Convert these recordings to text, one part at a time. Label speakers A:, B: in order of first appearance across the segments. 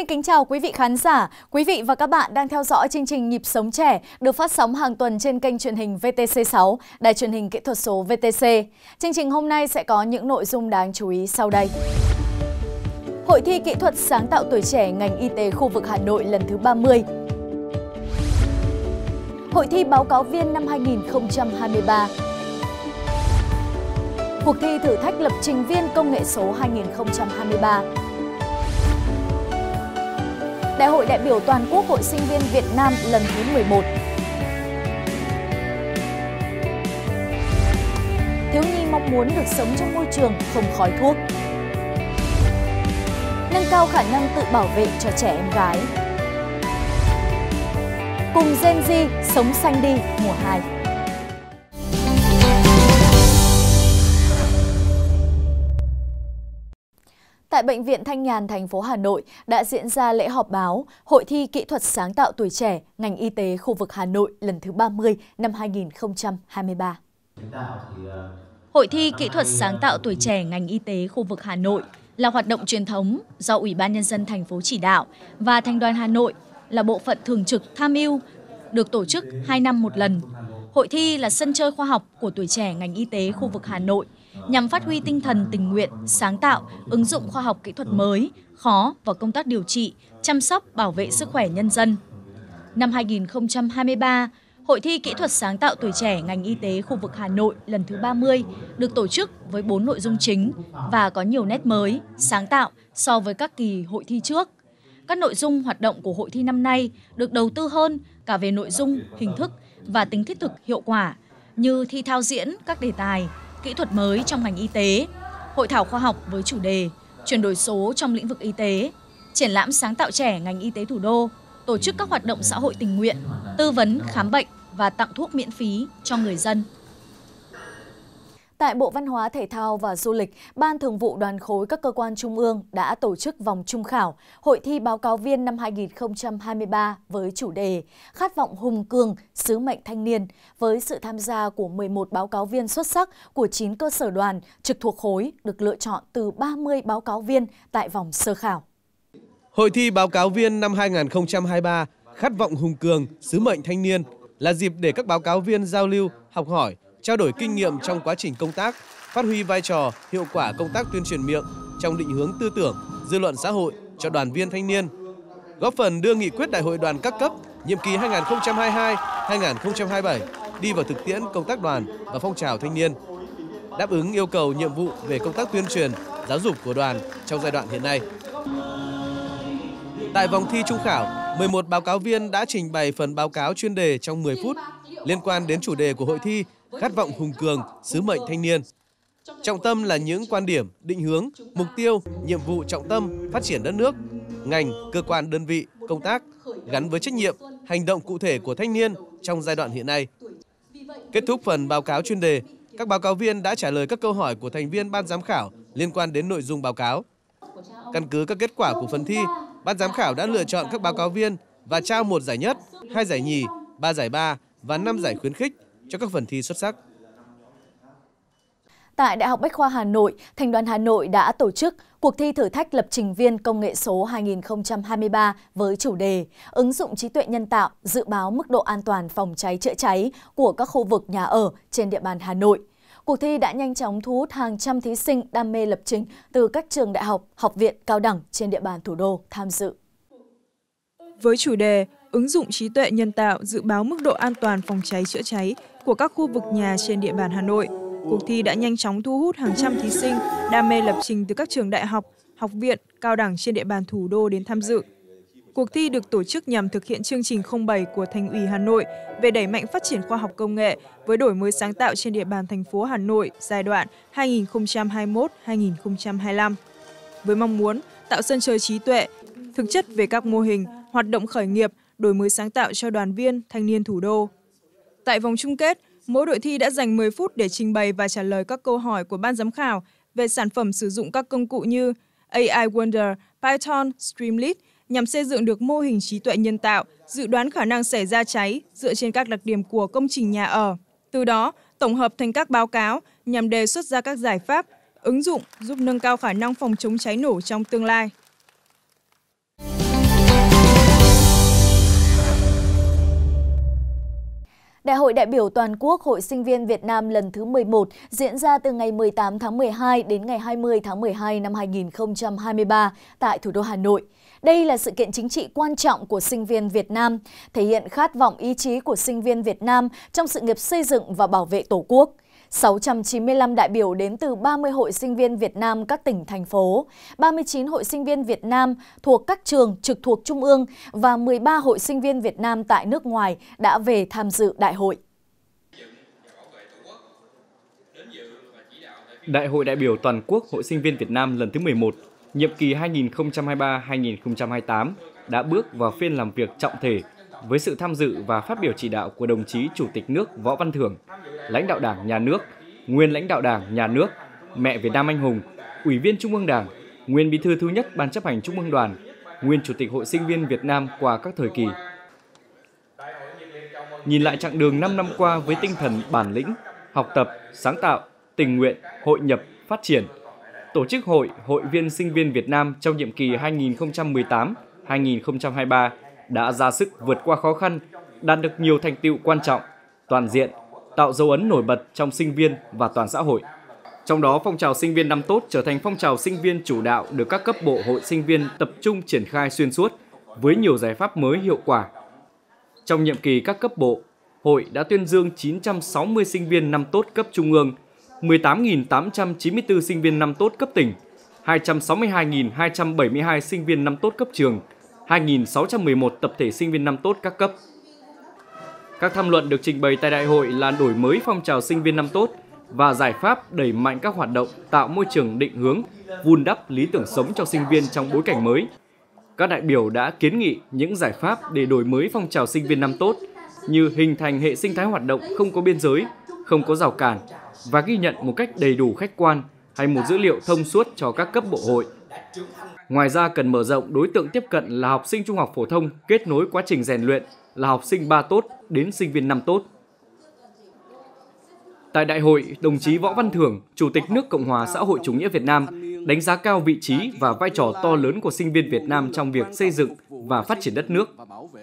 A: kính chào quý vị khán giả. Quý vị và các bạn đang theo dõi chương trình Nhịp sống trẻ được phát sóng hàng tuần trên kênh truyền hình VTC6, Đài truyền hình kỹ thuật số VTC. Chương trình hôm nay sẽ có những nội dung đáng chú ý sau đây. Hội thi kỹ thuật sáng tạo tuổi trẻ ngành y tế khu vực Hà Nội lần thứ 30. Hội thi báo cáo viên năm 2023. Cuộc thi thử thách lập trình viên công nghệ số 2023. Đại hội đại biểu toàn quốc Hội sinh viên Việt Nam lần thứ 11. Thiếu nhi mong muốn được sống trong môi trường không khói thuốc. Nâng cao khả năng tự bảo vệ cho trẻ em gái. Cùng Gen Z sống xanh đi mùa 2. Tại Bệnh viện Thanh Nhàn, thành phố Hà Nội đã diễn ra lễ họp báo Hội thi kỹ thuật sáng tạo tuổi trẻ ngành y tế khu vực Hà Nội lần thứ 30 năm 2023. Hội thi kỹ thuật sáng tạo tuổi trẻ ngành y tế khu vực Hà Nội là hoạt động truyền thống do Ủy ban Nhân dân thành phố chỉ đạo và Thành đoàn Hà Nội là bộ phận thường trực tham mưu, được tổ chức 2 năm một lần. Hội thi là sân chơi khoa học của tuổi trẻ ngành y tế khu vực Hà Nội, nhằm phát huy tinh thần tình nguyện, sáng tạo, ứng dụng khoa học kỹ thuật mới, khó vào công tác điều trị, chăm sóc, bảo vệ sức khỏe nhân dân. Năm 2023, Hội thi kỹ thuật sáng tạo tuổi trẻ ngành y tế khu vực Hà Nội lần thứ 30 được tổ chức với 4 nội dung chính và có nhiều nét mới, sáng tạo so với các kỳ hội thi trước. Các nội dung hoạt động của hội thi năm nay được đầu tư hơn cả về nội dung, hình thức và tính thiết thực hiệu quả, như thi thao diễn các đề tài, kỹ thuật mới trong ngành y tế, hội thảo khoa học với chủ đề chuyển đổi số trong lĩnh vực y tế, triển lãm sáng tạo trẻ ngành y tế thủ đô, tổ chức các hoạt động xã hội tình nguyện, tư vấn khám bệnh và tặng thuốc miễn phí cho người dân. Tại Bộ Văn hóa, Thể thao và Du lịch, Ban Thường vụ Đoàn khối các cơ quan trung ương đã tổ chức vòng chung khảo Hội thi báo cáo viên năm 2023 với chủ đề Khát vọng hùng cường, sứ mệnh thanh niên, với sự tham gia của 11 báo cáo viên xuất sắc của 9 cơ sở đoàn trực thuộc khối được lựa chọn từ 30 báo cáo viên tại vòng sơ khảo.
B: Hội thi báo cáo viên năm 2023 Khát vọng hùng cường, sứ mệnh thanh niên là dịp để các báo cáo viên giao lưu, học hỏi, trao đổi kinh nghiệm trong quá trình công tác, phát huy vai trò, hiệu quả công tác tuyên truyền miệng trong định hướng tư tưởng, dư luận xã hội cho đoàn viên thanh niên, góp phần đưa nghị quyết Đại hội đoàn các cấp nhiệm kỳ 2022-2027 đi vào thực tiễn công tác đoàn và phong trào thanh niên, đáp ứng yêu cầu nhiệm vụ về công tác tuyên truyền, giáo dục của đoàn trong giai đoạn hiện nay. Tại vòng thi chung khảo, 11 báo cáo viên đã trình bày phần báo cáo chuyên đề trong 10 phút liên quan đến chủ đề của hội thi Khát vọng hùng cường, sứ mệnh thanh niên. Trọng tâm là những quan điểm, định hướng, mục tiêu, nhiệm vụ trọng tâm phát triển đất nước, ngành, cơ quan, đơn vị, công tác gắn với trách nhiệm, hành động cụ thể của thanh niên trong giai đoạn hiện nay. Kết thúc phần báo cáo chuyên đề, các báo cáo viên đã trả lời các câu hỏi của thành viên ban giám khảo liên quan đến nội dung báo cáo. Căn cứ các kết quả của phần thi, ban giám khảo đã lựa chọn các báo cáo viên và trao 1 giải nhất, 2 giải nhì, 3 giải ba và 5 giải khuyến khích cho các phần thi xuất sắc.
A: Tại Đại học Bách khoa Hà Nội, Thành đoàn Hà Nội đã tổ chức cuộc thi thử thách lập trình viên công nghệ số 2023 với chủ đề ứng dụng trí tuệ nhân tạo dự báo mức độ an toàn phòng cháy chữa cháy của các khu vực nhà ở trên địa bàn Hà Nội. Cuộc thi đã nhanh chóng thu hút hàng trăm thí sinh đam mê lập trình từ các trường đại học, học viện, cao đẳng trên địa bàn thủ đô tham dự.
C: Với chủ đề ứng dụng trí tuệ nhân tạo dự báo mức độ an toàn phòng cháy chữa cháy của các khu vực nhà trên địa bàn Hà Nội, cuộc thi đã nhanh chóng thu hút hàng trăm thí sinh đam mê lập trình từ các trường đại học, học viện, cao đẳng trên địa bàn thủ đô đến tham dự. Cuộc thi được tổ chức nhằm thực hiện chương trình 07 của Thành ủy Hà Nội về đẩy mạnh phát triển khoa học công nghệ với đổi mới sáng tạo trên địa bàn thành phố Hà Nội giai đoạn 2021-2025. Với mong muốn tạo sân chơi trí tuệ, thực chất về các mô hình, hoạt động khởi nghiệp, đổi mới sáng tạo cho đoàn viên, thanh niên thủ đô. Tại vòng chung kết, mỗi đội thi đã dành 10 phút để trình bày và trả lời các câu hỏi của ban giám khảo về sản phẩm sử dụng các công cụ như AI Wonder, Python, Streamlit nhằm xây dựng được mô hình trí tuệ nhân tạo, dự đoán khả năng xảy ra cháy dựa trên các đặc điểm của công trình nhà ở. Từ đó, tổng hợp thành các báo cáo nhằm đề xuất ra các giải pháp, ứng dụng giúp nâng cao khả năng phòng chống cháy nổ trong tương lai.
A: hội đại biểu toàn quốc Hội Sinh viên Việt Nam lần thứ 11 diễn ra từ ngày 18 tháng 12 đến ngày 20 tháng 12 năm 2023 tại thủ đô Hà Nội. Đây là sự kiện chính trị quan trọng của sinh viên Việt Nam, thể hiện khát vọng ý chí của sinh viên Việt Nam trong sự nghiệp xây dựng và bảo vệ Tổ quốc. 695 đại biểu đến từ 30 hội sinh viên Việt Nam các tỉnh, thành phố, 39 hội sinh viên Việt Nam thuộc các trường trực thuộc Trung ương và 13 hội sinh viên Việt Nam tại nước ngoài đã về tham dự đại hội.
D: Đại hội đại biểu toàn quốc Hội Sinh viên Việt Nam lần thứ 11, nhiệm kỳ 2023-2028 đã bước vào phiên làm việc trọng thể với sự tham dự và phát biểu chỉ đạo của đồng chí Chủ tịch nước Võ Văn Thưởng, lãnh đạo Đảng, Nhà nước, nguyên lãnh đạo Đảng, Nhà nước, mẹ Việt Nam anh hùng, Ủy viên Trung ương Đảng, nguyên Bí thư thứ nhất Ban chấp hành Trung ương Đoàn, nguyên Chủ tịch Hội Sinh viên Việt Nam qua các thời kỳ. Nhìn lại chặng đường 5 năm qua với tinh thần bản lĩnh, học tập, sáng tạo, tình nguyện, hội nhập, phát triển, tổ chức hội viên sinh viên Việt Nam trong nhiệm kỳ 2018-2023 đã ra sức vượt qua khó khăn, đạt được nhiều thành tựu quan trọng, toàn diện, tạo dấu ấn nổi bật trong sinh viên và toàn xã hội. Trong đó, phong trào sinh viên năm tốt trở thành phong trào sinh viên chủ đạo được các cấp bộ hội sinh viên tập trung triển khai xuyên suốt với nhiều giải pháp mới hiệu quả. Trong nhiệm kỳ các cấp bộ, hội đã tuyên dương 960 sinh viên năm tốt cấp trung ương, 18.894 sinh viên năm tốt cấp tỉnh, 262.272 sinh viên năm tốt cấp trường, 2.611 tập thể sinh viên năm tốt các cấp. Các tham luận được trình bày tại đại hội là đổi mới phong trào sinh viên năm tốt và giải pháp đẩy mạnh các hoạt động tạo môi trường định hướng, vun đắp lý tưởng sống cho sinh viên trong bối cảnh mới. Các đại biểu đã kiến nghị những giải pháp để đổi mới phong trào sinh viên năm tốt như hình thành hệ sinh thái hoạt động không có biên giới, không có rào cản và ghi nhận một cách đầy đủ khách quan hay một dữ liệu thông suốt cho các cấp bộ hội. Ngoài ra cần mở rộng đối tượng tiếp cận là học sinh trung học phổ thông, kết nối quá trình rèn luyện là học sinh 3 tốt đến sinh viên 5 tốt. Tại đại hội, đồng chí Võ Văn Thưởng, Chủ tịch nước Cộng hòa xã hội chủ nghĩa Việt Nam đánh giá cao vị trí và vai trò to lớn của sinh viên Việt Nam trong việc xây dựng và phát triển đất nước.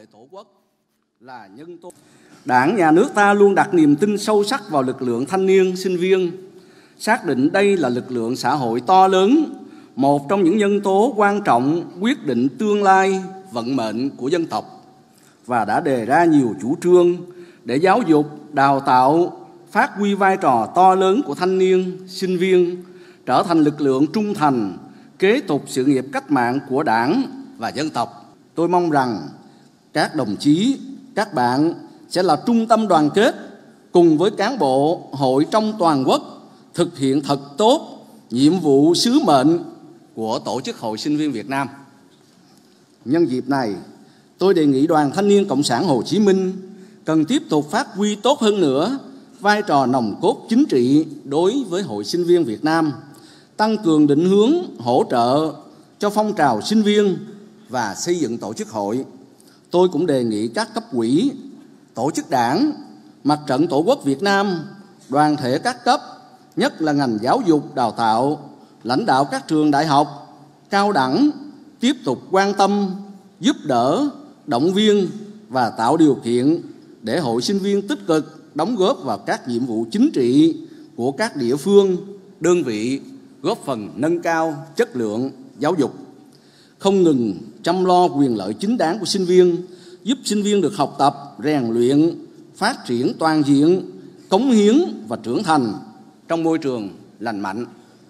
E: Đảng, Nhà nước ta luôn đặt niềm tin sâu sắc vào lực lượng thanh niên, sinh viên, xác định đây là lực lượng xã hội to lớn, một trong những nhân tố quan trọng quyết định tương lai, vận mệnh của dân tộc, và đã đề ra nhiều chủ trương để giáo dục, đào tạo, phát huy vai trò to lớn của thanh niên, sinh viên, trở thành lực lượng trung thành, kế tục sự nghiệp cách mạng của Đảng và dân tộc. Tôi mong rằng các đồng chí, các bạn sẽ là trung tâm đoàn kết cùng với cán bộ hội trong toàn quốc thực hiện thật tốt nhiệm vụ sứ mệnh của Tổ chức Hội Sinh viên Việt Nam. Nhân dịp này, tôi đề nghị Đoàn Thanh niên Cộng sản Hồ Chí Minh cần tiếp tục phát huy tốt hơn nữa vai trò nòng cốt chính trị đối với Hội Sinh viên Việt Nam, tăng cường định hướng, hỗ trợ cho phong trào sinh viên và xây dựng tổ chức hội. Tôi cũng đề nghị các cấp ủy, tổ chức đảng, Mặt trận Tổ quốc Việt Nam, đoàn thể các cấp, nhất là ngành giáo dục, đào tạo, lãnh đạo các trường đại học, cao đẳng, tiếp tục quan tâm, giúp đỡ, động viên và tạo điều kiện để hội sinh viên tích cực đóng góp vào các nhiệm vụ chính trị của các địa phương, đơn vị, góp phần nâng cao chất lượng giáo dục, không ngừng chăm lo quyền lợi chính đáng của sinh viên, giúp sinh viên được học tập, rèn luyện, phát triển toàn diện, cống hiến và trưởng thành trong môi trường lành mạnh.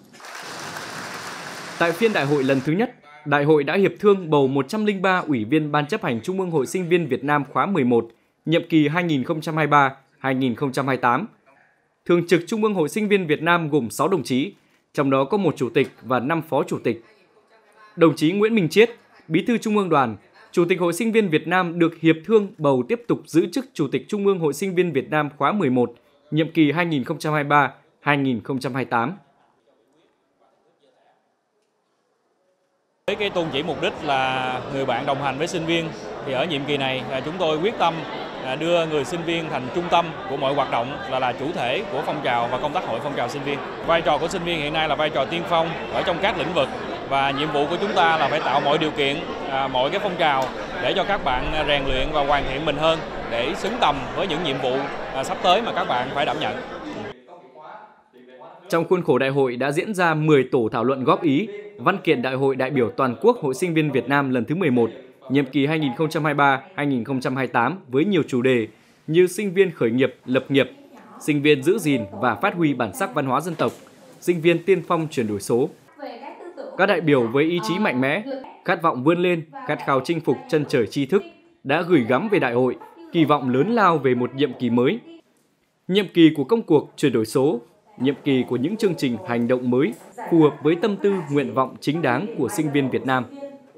D: Tại phiên đại hội lần thứ nhất, đại hội đã hiệp thương bầu 103 ủy viên Ban chấp hành Trung ương Hội Sinh viên Việt Nam khóa 11, nhiệm kỳ 2023-2028. Thường trực Trung ương Hội Sinh viên Việt Nam gồm 6 đồng chí, trong đó có 1 chủ tịch và 5 phó chủ tịch. Đồng chí Nguyễn Minh Chiết, Bí thư Trung ương Đoàn, Chủ tịch Hội Sinh viên Việt Nam được hiệp thương bầu tiếp tục giữ chức Chủ tịch Trung ương Hội Sinh viên Việt Nam khóa 11, nhiệm kỳ 2023-2028.
F: Với cái tôn chỉ mục đích là người bạn đồng hành với sinh viên, thì ở nhiệm kỳ này chúng tôi quyết tâm đưa người sinh viên thành trung tâm của mọi hoạt động, là chủ thể của phong trào và công tác hội phong trào sinh viên. Vai trò của sinh viên hiện nay là vai trò tiên phong ở trong các lĩnh vực, và nhiệm vụ của chúng ta là phải tạo mọi điều kiện, mọi cái phong trào để cho các bạn rèn luyện và hoàn thiện mình hơn để xứng tầm với những nhiệm vụ sắp tới mà các bạn phải đảm nhận.
D: Trong khuôn khổ đại hội đã diễn ra 10 tổ thảo luận góp ý văn kiện Đại hội đại biểu toàn quốc Hội Sinh viên Việt Nam lần thứ 11, nhiệm kỳ 2023-2028 với nhiều chủ đề như sinh viên khởi nghiệp, lập nghiệp, sinh viên giữ gìn và phát huy bản sắc văn hóa dân tộc, sinh viên tiên phong chuyển đổi số. Các đại biểu với ý chí mạnh mẽ, khát vọng vươn lên, khát khao chinh phục chân trời tri thức đã gửi gắm về đại hội, kỳ vọng lớn lao về một nhiệm kỳ mới. Nhiệm kỳ của công cuộc chuyển đổi số, nhiệm kỳ của những chương trình hành động mới phù hợp với tâm tư, nguyện vọng chính đáng của sinh viên Việt Nam.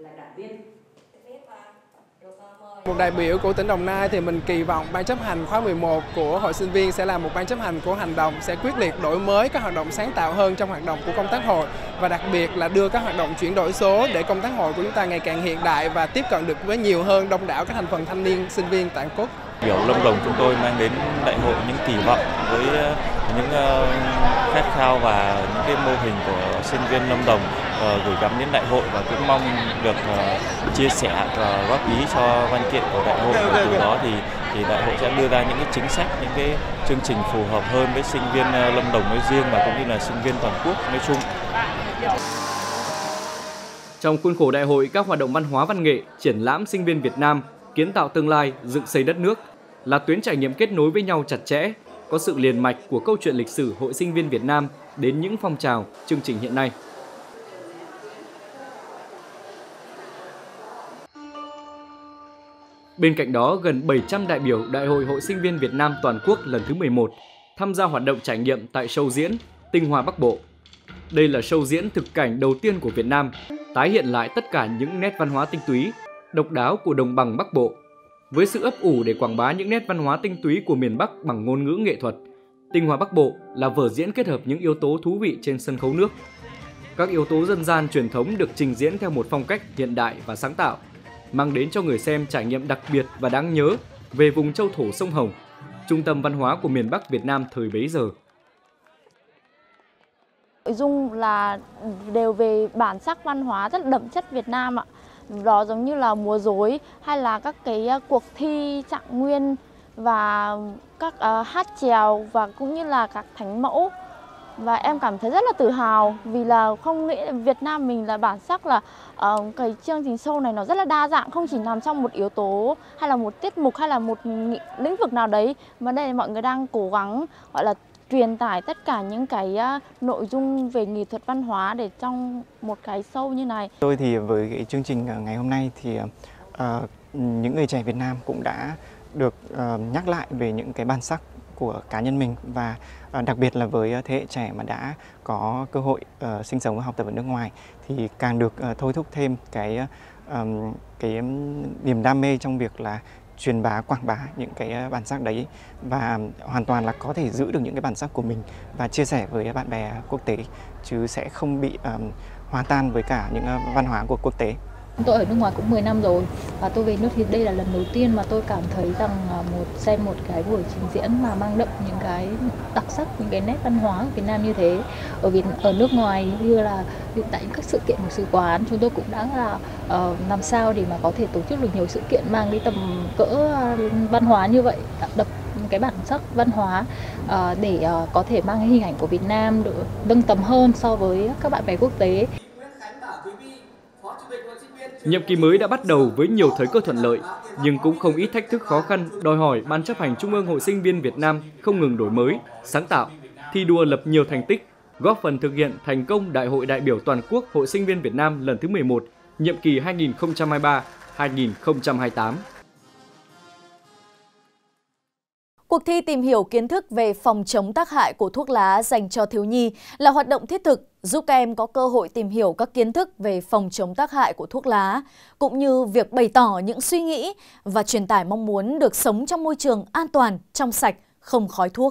G: Một đại biểu của tỉnh Đồng Nai thì mình kỳ vọng Ban chấp hành khóa 11 của Hội Sinh viên sẽ là một ban chấp hành của hành động, sẽ quyết liệt đổi mới các hoạt động sáng tạo hơn trong hoạt động của công tác hội và đặc biệt là đưa các hoạt động chuyển đổi số để công tác hội của chúng ta ngày càng hiện đại và tiếp cận được với nhiều hơn đông đảo các thành phần thanh niên, sinh viên toàn quốc.
H: Biểu Lâm Đồng chúng tôi mang đến đại hội những kỳ vọng với những khát khao và những cái mô hình của sinh viên Lâm Đồng gửi gắm đến đại hội và cũng mong được chia sẻ và góp ý cho văn kiện của đại hội. Từ đó thì đại hội sẽ đưa ra những cái chính sách, những cái chương trình phù hợp hơn với sinh viên Lâm Đồng nói riêng và cũng như là sinh viên toàn quốc nói chung.
D: Trong khuôn khổ đại hội, các hoạt động văn hóa văn nghệ, triển lãm sinh viên Việt Nam, kiến tạo tương lai, dựng xây đất nước là tuyến trải nghiệm kết nối với nhau chặt chẽ, có sự liền mạch của câu chuyện lịch sử Hội Sinh viên Việt Nam đến những phong trào, chương trình hiện nay. Bên cạnh đó, gần 700 đại biểu Đại hội Hội Sinh viên Việt Nam toàn quốc lần thứ 11 tham gia hoạt động trải nghiệm tại show diễn Tinh Hoa Bắc Bộ. Đây là show diễn thực cảnh đầu tiên của Việt Nam, tái hiện lại tất cả những nét văn hóa tinh túy, độc đáo của đồng bằng Bắc Bộ. Với sự ấp ủ để quảng bá những nét văn hóa tinh túy của miền Bắc bằng ngôn ngữ nghệ thuật, Tinh Hoa Bắc Bộ là vở diễn kết hợp những yếu tố thú vị trên sân khấu nước. Các yếu tố dân gian truyền thống được trình diễn theo một phong cách hiện đại và sáng tạo, mang đến cho người xem trải nghiệm đặc biệt và đáng nhớ về vùng châu thổ sông Hồng, trung tâm văn hóa của miền Bắc Việt Nam thời bấy giờ.
I: Nội dung là đều về bản sắc văn hóa rất đậm chất Việt Nam ạ. Đó giống như là múa rối hay là các cái cuộc thi trạng nguyên và các hát chèo và cũng như là các thánh mẫu. Và em cảm thấy rất là tự hào vì là không nghĩ Việt Nam mình là bản sắc là cái chương trình show này nó rất là đa dạng, không chỉ nằm trong một yếu tố hay là một tiết mục hay là một lĩnh vực nào đấy, mà đây mọi người đang cố gắng gọi là truyền tải tất cả những cái nội dung về nghệ thuật văn hóa để trong một cái show như này.
J: Tôi thì với cái chương trình ngày hôm nay thì những người trẻ Việt Nam cũng đã được nhắc lại về những cái bản sắc của cá nhân mình và đặc biệt là với thế hệ trẻ mà đã có cơ hội sinh sống và học tập ở nước ngoài thì càng được thôi thúc thêm cái niềm đam mê trong việc là truyền bá, quảng bá những cái bản sắc đấy và hoàn toàn là có thể giữ được những cái bản sắc của mình và chia sẻ với bạn bè quốc tế chứ sẽ không bị hòa tan với cả những văn hóa của quốc tế.
K: Tôi ở nước ngoài cũng 10 năm rồi và tôi về nước thì đây là lần đầu tiên mà tôi cảm thấy rằng xem một cái buổi trình diễn mà mang đậm những cái đặc sắc, những cái nét văn hóa của Việt Nam như thế. Ở nước ngoài như là tại các sự kiện của sứ quán, chúng tôi cũng đã là làm sao để mà có thể tổ chức được nhiều sự kiện mang đi tầm cỡ văn hóa như vậy, đậm cái bản sắc văn hóa để có thể mang cái hình ảnh của Việt Nam được nâng tầm hơn so với các bạn bè quốc tế.
D: Nhiệm kỳ mới đã bắt đầu với nhiều thời cơ thuận lợi, nhưng cũng không ít thách thức khó khăn, đòi hỏi Ban chấp hành Trung ương Hội Sinh viên Việt Nam không ngừng đổi mới, sáng tạo, thi đua lập nhiều thành tích, góp phần thực hiện thành công Đại hội đại biểu toàn quốc Hội Sinh viên Việt Nam lần thứ 11, nhiệm kỳ 2023-2028.
A: Cuộc thi tìm hiểu kiến thức về phòng chống tác hại của thuốc lá dành cho thiếu nhi là hoạt động thiết thực giúp các em có cơ hội tìm hiểu các kiến thức về phòng chống tác hại của thuốc lá, cũng như việc bày tỏ những suy nghĩ và truyền tải mong muốn được sống trong môi trường an toàn, trong sạch, không khói thuốc.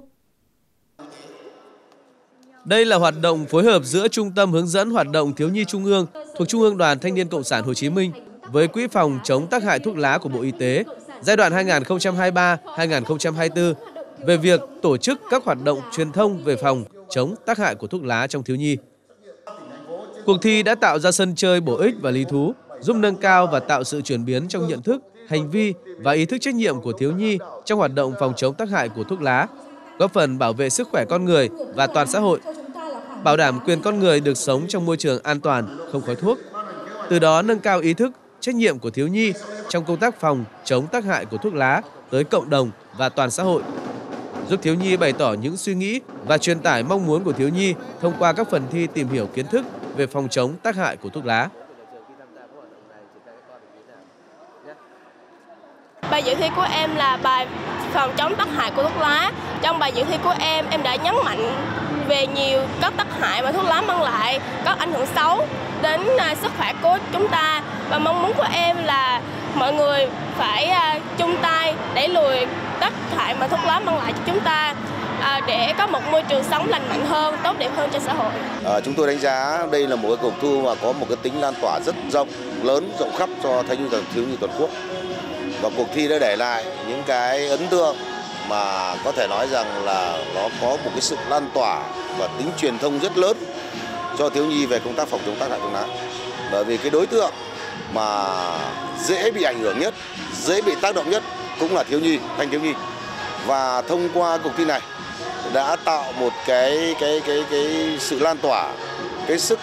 B: Đây là hoạt động phối hợp giữa Trung tâm Hướng dẫn Hoạt động Thiếu nhi Trung ương thuộc Trung ương Đoàn Thanh niên Cộng sản Hồ Chí Minh với Quỹ phòng chống tác hại thuốc lá của Bộ Y tế giai đoạn 2023-2024 về việc tổ chức các hoạt động truyền thông về phòng chống tác hại của thuốc lá trong thiếu nhi. Cuộc thi đã tạo ra sân chơi bổ ích và lý thú giúp nâng cao và tạo sự chuyển biến trong nhận thức, hành vi và ý thức trách nhiệm của thiếu nhi trong hoạt động phòng chống tác hại của thuốc lá, góp phần bảo vệ sức khỏe con người và toàn xã hội, bảo đảm quyền con người được sống trong môi trường an toàn, không khói thuốc. Từ đó nâng cao ý thức, trách nhiệm của thiếu nhi trong công tác phòng chống tác hại của thuốc lá tới cộng đồng và toàn xã hội, giúp thiếu nhi bày tỏ những suy nghĩ và truyền tải mong muốn của thiếu nhi thông qua các phần thi tìm hiểu kiến thức về phòng chống tác hại của thuốc lá.
L: Bài dự thi của em là bài phòng chống tác hại của thuốc lá. Trong bài dự thi của em đã nhấn mạnh về nhiều các tác hại mà thuốc lá mang lại, các ảnh hưởng xấu đến sức khỏe của chúng ta. Và mong muốn của em là mọi người phải chung tay đẩy lùi tác hại mà thuốc lá mang lại cho chúng ta, để có một môi trường sống lành mạnh hơn, tốt đẹp hơn cho xã hội.
M: Chúng tôi đánh giá đây là một cái cuộc thi mà có một cái tính lan tỏa rất lớn, rộng khắp cho thanh niên thiếu nhi toàn quốc. Và cuộc thi đã để lại những cái ấn tượng mà có thể nói rằng là nó có một cái sự lan tỏa và tính truyền thông rất lớn cho thiếu nhi về công tác phòng chống tác hại thuốc lá. Bởi vì cái đối tượng mà dễ bị ảnh hưởng nhất, dễ bị tác động nhất cũng là thiếu nhi, thanh thiếu nhi. Và thông qua cuộc thi này đã tạo một cái sự lan tỏa, cái sức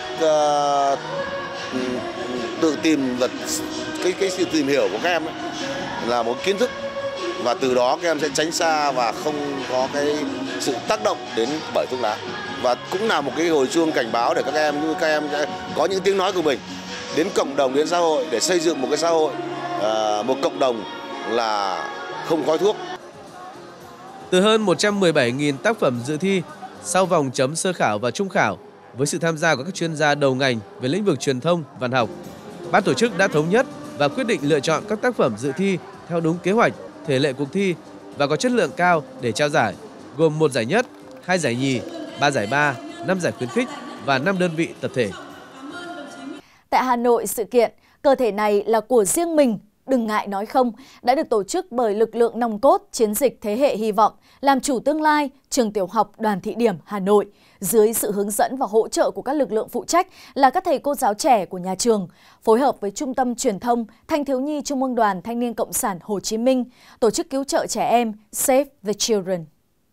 M: tự tìm và cái sự tìm hiểu của các em ấy, là một kiến thức, và từ đó các em sẽ tránh xa và không có cái sự tác động đến bởi thuốc lá, và cũng là một cái hồi chuông cảnh báo để các em có những tiếng nói của mình đến cộng đồng, đến xã hội, để xây dựng một cái xã hội, một cộng đồng là không khói thuốc.
B: Từ hơn 117.000 tác phẩm dự thi, sau vòng chấm sơ khảo và trung khảo, với sự tham gia của các chuyên gia đầu ngành về lĩnh vực truyền thông, văn học, ban tổ chức đã thống nhất và quyết định lựa chọn các tác phẩm dự thi theo đúng kế hoạch, thể lệ cuộc thi và có chất lượng cao để trao giải, gồm 1 giải nhất, 2 giải nhì, 3 giải ba, 5 giải khuyến khích và 5 đơn vị tập thể.
A: Tại Hà Nội, sự kiện "Cơ thể này là của riêng mình, đừng ngại nói không" đã được tổ chức bởi lực lượng nòng cốt chiến dịch Thế hệ hy vọng, làm chủ tương lai, trường tiểu học Đoàn Thị Điểm, Hà Nội, dưới sự hướng dẫn và hỗ trợ của các lực lượng phụ trách là các thầy cô giáo trẻ của nhà trường, phối hợp với Trung tâm Truyền thông Thanh thiếu nhi Trung ương Đoàn Thanh niên Cộng sản Hồ Chí Minh, tổ chức cứu trợ trẻ em Save the Children.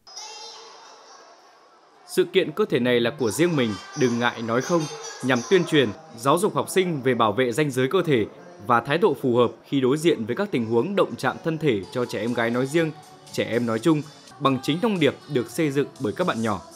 D: Sự kiện "Cơ thể này là của riêng mình, đừng ngại nói không" nhằm tuyên truyền, giáo dục học sinh về bảo vệ ranh giới cơ thể và thái độ phù hợp khi đối diện với các tình huống động chạm thân thể cho trẻ em gái nói riêng, trẻ em nói chung, bằng chính thông điệp được xây dựng bởi các bạn nhỏ.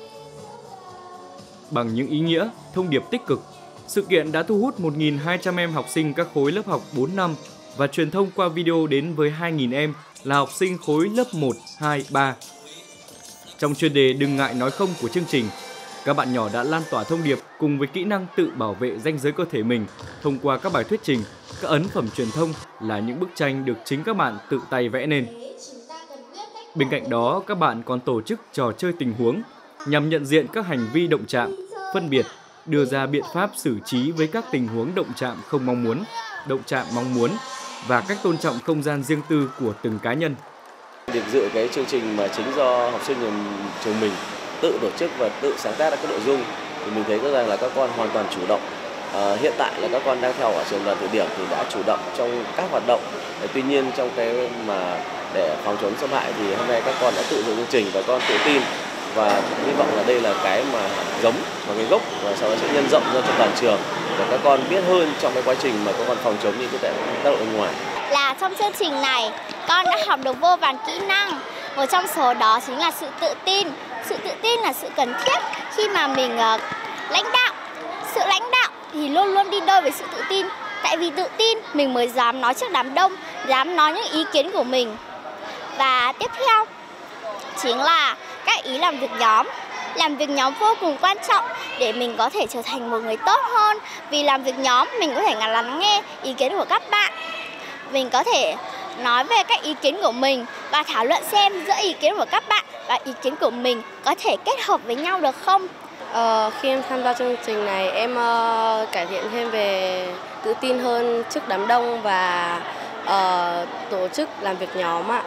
D: Bằng những ý nghĩa, thông điệp tích cực, sự kiện đã thu hút 1.200 em học sinh các khối lớp học 4 năm và truyền thông qua video đến với 2.000 em là học sinh khối lớp 1, 2, 3. Trong chuyên đề "Đừng ngại nói không" của chương trình, các bạn nhỏ đã lan tỏa thông điệp cùng với kỹ năng tự bảo vệ ranh giới cơ thể mình thông qua các bài thuyết trình, các ấn phẩm truyền thông là những bức tranh được chính các bạn tự tay vẽ nên. Bên cạnh đó, các bạn còn tổ chức trò chơi tình huống nhằm nhận diện các hành vi động chạm, phân biệt, đưa ra biện pháp xử trí với các tình huống động chạm không mong muốn, động chạm mong muốn và cách tôn trọng không gian riêng tư của từng cá nhân.
N: Việc dự cái chương trình mà chính do học sinh trường mình tự tổ chức và tự sáng tác ra các nội dung thì mình thấy rằng là các con hoàn toàn chủ động. Hiện tại là các con đang theo ở trường Đoàn Thị Điểm thì đã chủ động trong các hoạt động. Tuy nhiên trong cái mà để phòng chống xâm hại thì hôm nay các con đã tự dựng chương trình và con tự tin, và hy vọng là đây là cái mà giống và cái gốc, và sau đó sẽ nhân rộng ra cho toàn trường để các con biết hơn trong cái quá trình mà các con phòng chống những cái tác động bên ngoài.
O: Là trong chương trình này con đã học được vô vàn kỹ năng. Một trong số đó chính là sự tự tin. Sự tự tin là sự cần thiết khi mà mình lãnh đạo. Sự lãnh đạo thì luôn luôn đi đôi với sự tự tin. Tại vì tự tin mình mới dám nói trước đám đông, dám nói những ý kiến của mình. Và tiếp theo chính là các ý làm việc nhóm. Làm việc nhóm vô cùng quan trọng để mình có thể trở thành một người tốt hơn. Vì làm việc nhóm mình có thể lắng nghe ý kiến của các bạn. Mình có thể nói về các ý kiến của mình và thảo luận xem giữa ý kiến của các bạn và ý kiến của mình có thể kết hợp với nhau được không?
P: Khi em tham gia chương trình này, em cải thiện thêm về tự tin hơn trước đám đông và tổ chức làm việc nhóm ạ.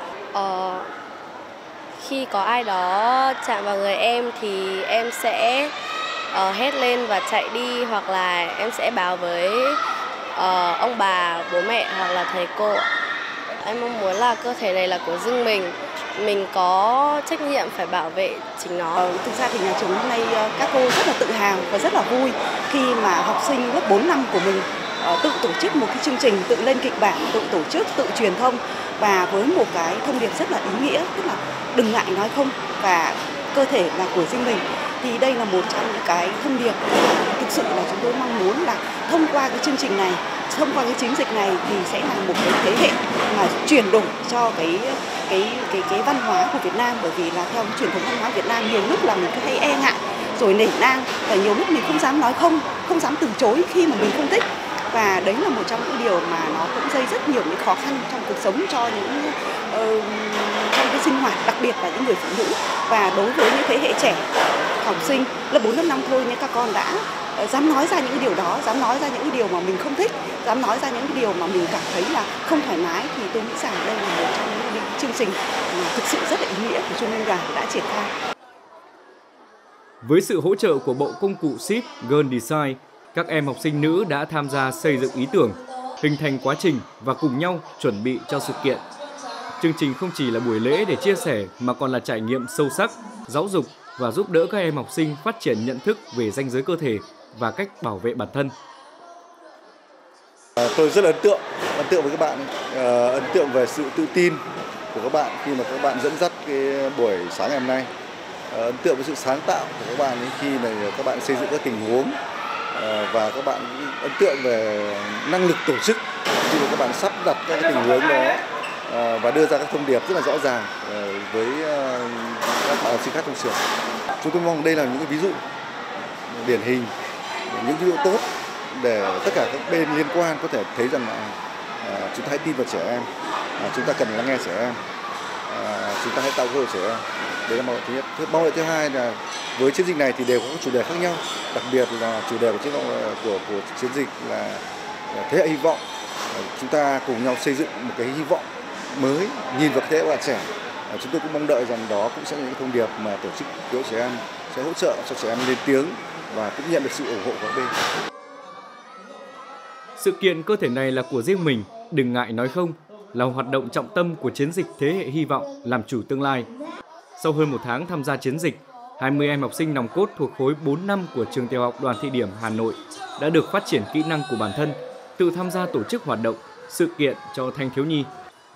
P: Khi có ai đó chạm vào người em thì em sẽ hét lên và chạy đi, hoặc là em sẽ báo với ông bà, bố mẹ hoặc là thầy cô. Em mong muốn là cơ thể này là của riêng mình có trách nhiệm phải bảo vệ chính nó.
Q: Thực ra thì nhà trường hôm nay các cô rất là tự hào và rất là vui khi mà học sinh lớp 4 năm của mình tự tổ chức một cái chương trình, tự lên kịch bản, tự tổ chức, tự truyền thông và với một cái thông điệp rất là ý nghĩa, tức là đừng ngại nói không và cơ thể là của riêng mình. Thì đây là một trong những cái thông điệp thực sự là chúng tôi mong muốn là thông qua cái chương trình này, thông qua cái chiến dịch này thì sẽ là một cái thế hệ mà chuyển đổi cho cái văn hóa của Việt Nam, bởi vì là theo truyền thống văn hóa Việt Nam nhiều lúc là mình cứ hay e ngại rồi nể nang và nhiều lúc mình không dám nói không, không dám từ chối khi mà mình không thích. Và đấy là một trong những điều mà nó cũng gây rất nhiều những khó khăn trong cuộc sống cho những trong cái sinh hoạt, đặc biệt là những người phụ nữ. Và đối với những thế hệ trẻ học sinh lớp 4, lớp 5 thôi, nhưng các con đã dám nói ra những cái điều đó, dám nói ra những cái điều mà mình không thích, dám nói ra những cái điều mà mình cảm thấy là không thoải mái, thì tôi nghĩ rằng đây là một trong những chương trình mà thực sự rất là ý nghĩa của Trung ương Đoàn đã triển khai.
D: Với sự hỗ trợ của bộ công cụ SIP Girl Design, các em học sinh nữ đã tham gia xây dựng ý tưởng, hình thành quá trình và cùng nhau chuẩn bị cho sự kiện. Chương trình không chỉ là buổi lễ để chia sẻ mà còn là trải nghiệm sâu sắc, giáo dục và giúp đỡ các em học sinh phát triển nhận thức về ranh giới cơ thể và cách bảo vệ bản thân.
R: Tôi rất là ấn tượng với các bạn, ấn tượng về sự tự tin của các bạn khi mà các bạn dẫn dắt cái buổi sáng ngày hôm nay. Ấn tượng với sự sáng tạo của các bạn khi mà các bạn xây dựng các tình huống và các bạn ấn tượng về năng lực tổ chức khi mà các bạn sắp đặt các cái tình huống đó và đưa ra các thông điệp rất là rõ ràng với các bạn học sinh khác trong trường. Chúng tôi mong đây là những cái ví dụ điển hình, những ví dụ tốt để tất cả các bên liên quan có thể thấy rằng là chúng ta hãy tin vào trẻ em, chúng ta cần lắng nghe trẻ em, chúng ta hãy tạo cơ hội trẻ em. Đấy là mong đợi thứ nhất. Mong đợi thứ hai là với chiến dịch này thì đều có các chủ đề khác nhau, đặc biệt là chủ đề của chiến dịch là thế hệ hy vọng. Chúng ta cùng nhau xây dựng một cái hy vọng mới, nhìn vào thế hệ bạn trẻ. Chúng tôi cũng mong đợi rằng đó cũng sẽ là những thông điệp mà tổ chức cứu trẻ em sẽ hỗ trợ cho trẻ em lên tiếng và cũng nhận được sự ủng hộ của các bên.
D: Sự kiện cơ thể này là của riêng mình, đừng ngại nói không, là hoạt động trọng tâm của chiến dịch thế hệ hy vọng làm chủ tương lai. Sau hơn 1 tháng tham gia chiến dịch, 20 em học sinh nòng cốt thuộc khối 4 năm của trường tiểu học Đoàn Thị Điểm Hà Nội đã được phát triển kỹ năng của bản thân, tự tham gia tổ chức hoạt động, sự kiện cho thanh thiếu nhi.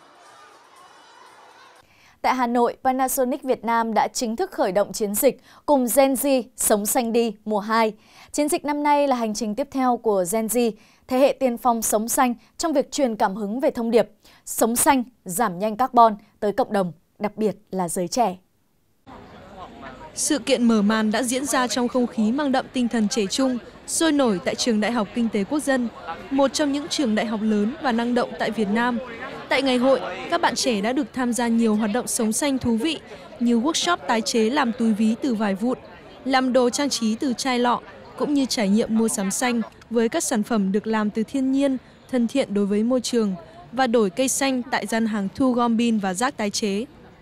A: Tại Hà Nội, Panasonic Việt Nam đã chính thức khởi động chiến dịch Cùng Gen Z Sống Xanh Đi mùa 2. Chiến dịch năm nay là hành trình tiếp theo của Gen Z, thế hệ tiên phong sống xanh trong việc truyền cảm hứng về thông điệp sống xanh, giảm nhanh carbon tới cộng đồng, đặc biệt là giới trẻ.
C: Sự kiện mở màn đã diễn ra trong không khí mang đậm tinh thần trẻ trung, sôi nổi tại Trường Đại học Kinh tế Quốc dân, một trong những trường đại học lớn và năng động tại Việt Nam. Tại ngày hội, các bạn trẻ đã được tham gia nhiều hoạt động sống xanh thú vị như workshop tái chế làm túi ví từ vải vụn, làm đồ trang trí từ chai lọ, cũng như trải nghiệm mua sắm xanh với các sản phẩm được làm từ thiên nhiên, thân thiện đối với môi trường và đổi cây xanh tại gian hàng thu gom pin và rác tái chế.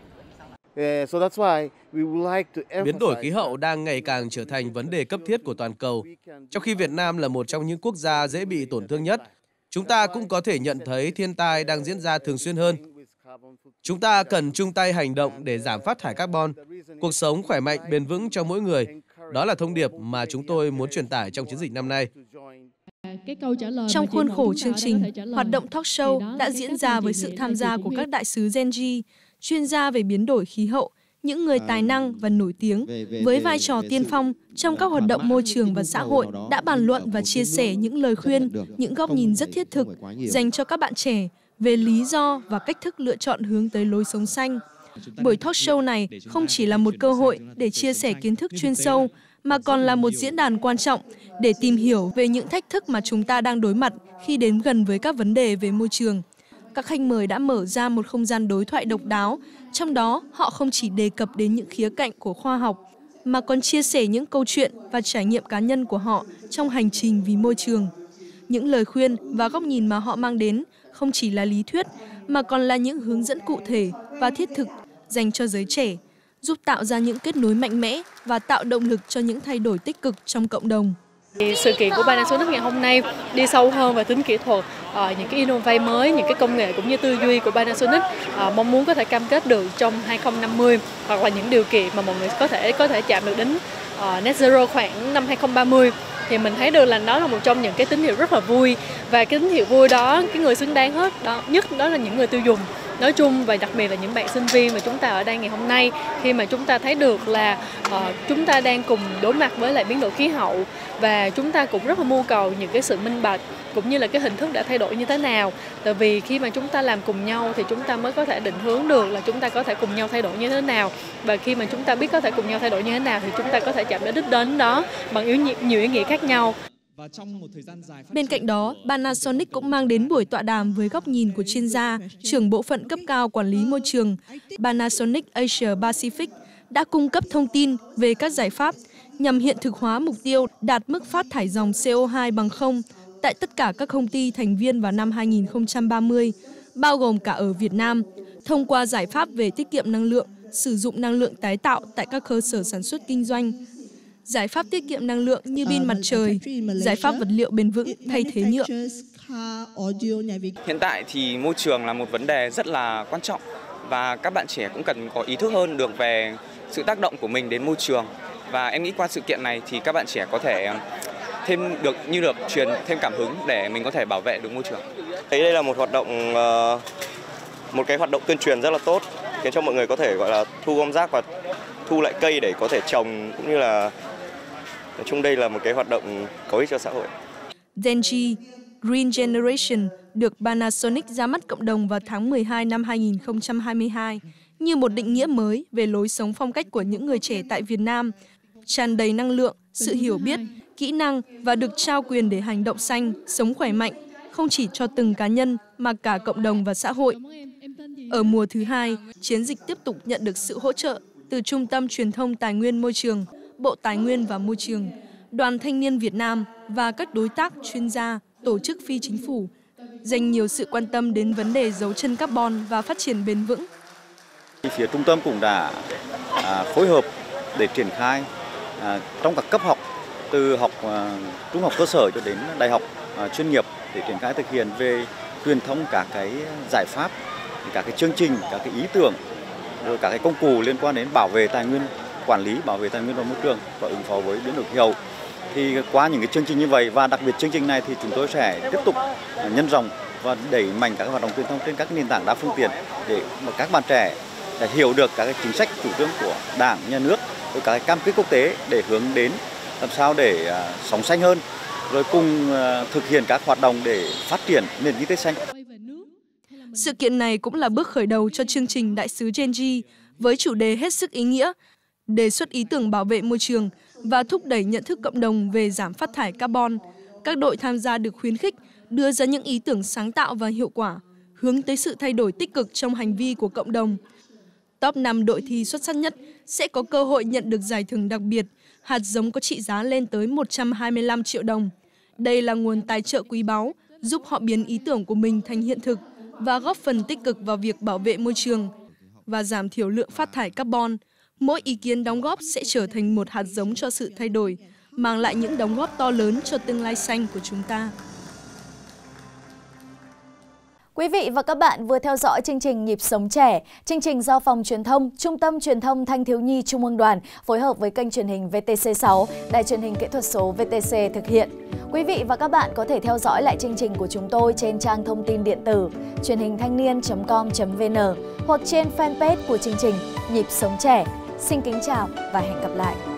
B: Biến đổi khí hậu đang ngày càng trở thành vấn đề cấp thiết của toàn cầu. Trong khi Việt Nam là một trong những quốc gia dễ bị tổn thương nhất, chúng ta cũng có thể nhận thấy thiên tai đang diễn ra thường xuyên hơn. Chúng ta cần chung tay hành động để giảm phát thải carbon, cuộc sống khỏe mạnh, bền vững cho mỗi người. Đó là thông điệp mà chúng tôi muốn truyền tải trong chiến dịch năm nay.
C: Trong khuôn khổ chương trình, hoạt động talk show đã diễn ra với sự tham gia của các đại sứ Gen Z, chuyên gia về biến đổi khí hậu, những người tài năng và nổi tiếng với vai trò tiên phong trong các hoạt động môi trường và xã hội đã bàn luận và chia sẻ những lời khuyên, những góc nhìn rất thiết thực dành cho các bạn trẻ về lý do và cách thức lựa chọn hướng tới lối sống xanh. Buổi talk show này không chỉ là một cơ hội để chia sẻ kiến thức chuyên sâu, mà còn là một diễn đàn quan trọng để tìm hiểu về những thách thức mà chúng ta đang đối mặt khi đến gần với các vấn đề về môi trường. Các khách mời đã mở ra một không gian đối thoại độc đáo, trong đó họ không chỉ đề cập đến những khía cạnh của khoa học, mà còn chia sẻ những câu chuyện và trải nghiệm cá nhân của họ trong hành trình vì môi trường. Những lời khuyên và góc nhìn mà họ mang đến không chỉ là lý thuyết, mà còn là những hướng dẫn cụ thể và thiết thực dành cho giới trẻ, giúp tạo ra những kết nối mạnh mẽ và tạo động lực cho những thay đổi tích cực trong cộng đồng.
S: Sự kiện của Panasonic ngày hôm nay đi sâu hơn về tính kỹ thuật, những cái innovate mới, những cái công nghệ cũng như tư duy của Panasonic mong muốn có thể cam kết được trong 2050 hoặc là những điều kiện mà mọi người có thể chạm được đến net zero khoảng năm 2030. Thì mình thấy được là đó là một trong những cái tín hiệu rất là vui, và cái tín hiệu vui đó cái người xứng đáng nhất đó là những người tiêu dùng nói chung, và đặc biệt là những bạn sinh viên mà chúng ta ở đây ngày hôm nay, khi mà chúng ta thấy được là chúng ta đang cùng đối mặt với lại biến đổi khí hậu, và chúng ta cũng rất là mưu cầu những cái sự minh bạch cũng như là cái hình thức đã thay đổi như thế nào. Tại vì khi mà chúng ta làm cùng nhau thì chúng ta mới có thể định hướng được là chúng ta có thể cùng nhau thay đổi như thế nào, và khi mà chúng ta biết có thể cùng nhau thay đổi như thế nào thì chúng ta có thể chạm đến đích đến đó bằng nhiều ý nghĩa khác nhau.
C: Bên cạnh đó, Panasonic cũng mang đến buổi tọa đàm với góc nhìn của chuyên gia, trưởng bộ phận cấp cao quản lý môi trường Panasonic Asia Pacific đã cung cấp thông tin về các giải pháp nhằm hiện thực hóa mục tiêu đạt mức phát thải dòng CO2 bằng 0 tại tất cả các công ty thành viên vào năm 2030, bao gồm cả ở Việt Nam, thông qua giải pháp về tiết kiệm năng lượng, sử dụng năng lượng tái tạo tại các cơ sở sản xuất kinh doanh, giải pháp tiết kiệm năng lượng như pin mặt trời, giải pháp vật liệu bền vững thay thế nhựa.
T: Hiện tại thì môi trường là một vấn đề rất là quan trọng, và các bạn trẻ cũng cần có ý thức hơn được về sự tác động của mình đến môi trường. Và em nghĩ qua sự kiện này thì các bạn trẻ có thể được truyền thêm cảm hứng để mình có thể bảo vệ được môi trường.
U: Đây là một cái hoạt động tuyên truyền rất là tốt, khiến cho mọi người có thể gọi là thu gom rác và thu lại cây để có thể trồng, cũng như là nói chung đây là một cái hoạt động có ích cho xã hội.
C: Denji Green Generation được Panasonic ra mắt cộng đồng vào tháng 12 năm 2022 như một định nghĩa mới về lối sống phong cách của những người trẻ tại Việt Nam, tràn đầy năng lượng, sự hiểu biết, kỹ năng và được trao quyền để hành động xanh, sống khỏe mạnh, không chỉ cho từng cá nhân mà cả cộng đồng và xã hội. Ở mùa thứ 2, chiến dịch tiếp tục nhận được sự hỗ trợ từ Trung tâm Truyền thông Tài nguyên Môi trường, Bộ Tài nguyên và Môi trường, Đoàn Thanh niên Việt Nam và các đối tác chuyên gia, tổ chức phi chính phủ, dành nhiều sự quan tâm đến vấn đề dấu chân carbon và phát triển bền vững.
V: Phía trung tâm cũng đã phối hợp để triển khai trong các cấp học, từ học trung học cơ sở cho đến đại học chuyên nghiệp, để triển khai thực hiện về truyền thông các cái giải pháp, các cái chương trình, các cái ý tưởng, rồi các cái công cụ liên quan đến bảo vệ tài nguyên, quản lý bảo vệ tài nguyên và môi trường và ứng phó với biến đổi khí hậu. Thì qua những cái chương trình như vậy, và đặc biệt chương trình này thì chúng tôi sẽ tiếp tục nhân rộng và đẩy mạnh các hoạt động truyền thông trên các nền tảng đa phương tiện, để mà các bạn trẻ để hiểu được các cái chính sách chủ trương của Đảng, Nhà nước, với các cái cam kết quốc tế để hướng đến làm sao để sống xanh hơn, rồi cùng thực hiện các hoạt động để phát triển nền kinh tế xanh.
C: Sự kiện này cũng là bước khởi đầu cho chương trình Đại sứ Genji với chủ đề hết sức ý nghĩa, đề xuất ý tưởng bảo vệ môi trường và thúc đẩy nhận thức cộng đồng về giảm phát thải carbon. Các đội tham gia được khuyến khích đưa ra những ý tưởng sáng tạo và hiệu quả, hướng tới sự thay đổi tích cực trong hành vi của cộng đồng. Top 5 đội thi xuất sắc nhất sẽ có cơ hội nhận được giải thưởng đặc biệt, hạt giống có trị giá lên tới 125 triệu đồng. Đây là nguồn tài trợ quý báu, giúp họ biến ý tưởng của mình thành hiện thực và góp phần tích cực vào việc bảo vệ môi trường và giảm thiểu lượng phát thải carbon. Mỗi ý kiến đóng góp sẽ trở thành một hạt giống cho sự thay đổi, mang lại những đóng góp to lớn cho tương lai xanh của chúng ta.
A: Quý vị và các bạn vừa theo dõi chương trình Nhịp Sống Trẻ, chương trình do Phòng Truyền thông, Trung tâm Truyền thông Thanh thiếu nhi Trung ương Đoàn phối hợp với kênh truyền hình VTC6, Đài truyền hình kỹ thuật số VTC thực hiện. Quý vị và các bạn có thể theo dõi lại chương trình của chúng tôi trên trang thông tin điện tử truyền hình thanh niên.com.vn hoặc trên fanpage của chương trình Nhịp Sống Trẻ. Xin kính chào và hẹn gặp lại!